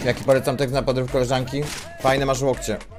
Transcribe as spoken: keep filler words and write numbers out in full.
Jaki polecam tekst na podryw koleżanki? Fajne masz łokcie.